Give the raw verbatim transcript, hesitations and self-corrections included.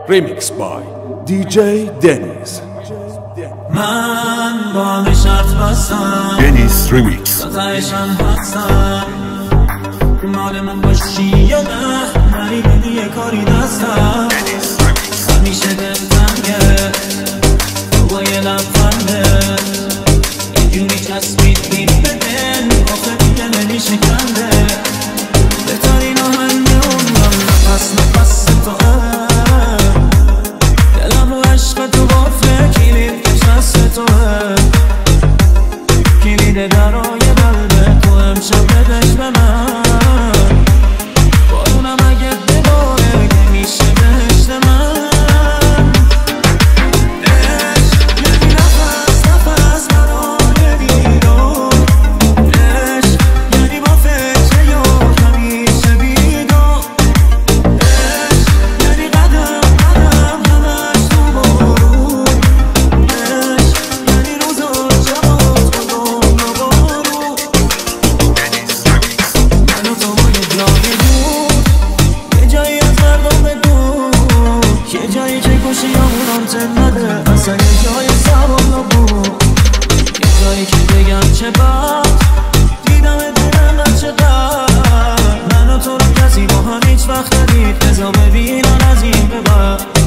Remix by دی جی دنیز. من با همه شرط بستم دنیز ریمیکس. تایشم هستم مال من باشی یا نه نری بدی یه کاری دستم همیشه دلتنگه با یه لبخنده یه جوری چسبیدی به دل آخه دیگه نمیشه کنده بهترین آهنگ عمرم نفس نفس توه دلم رو عشق تو قفله کلید که شست توه کلید درای قلب تو امشب بدش به من بارونم اگه بباره که میشه بهشت من عشق یعنی نفس نفس برای دیدار عشق یعنی با فکر یا همیشه بیدار عشق یعنی قدم قدم همش تو بارون عشق یعنی روزا شبات کدوم نبارون من و تو با یه جای دور یه جایی از مردم دور یه جایی که گوشی همون آنتن نده اصلا یه جای سوال نبود یه جایی که بگم چه بد دیدم دلم چقدر من و تو رو کسی با هم هیچ وقت ندید بذار ببینم از این به بعد